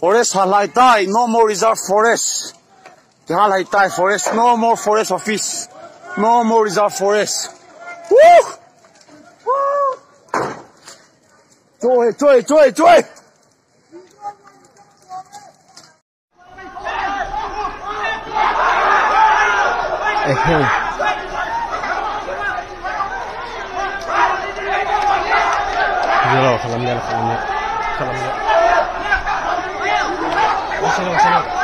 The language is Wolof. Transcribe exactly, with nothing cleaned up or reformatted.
Forest halai tai, no more reserve forest. Halai tai forest, no more forest office. No more reserve forest. Woo! Woo! Joy, joy, joy, joy! Hey. خلص خلص خلص خلص خلص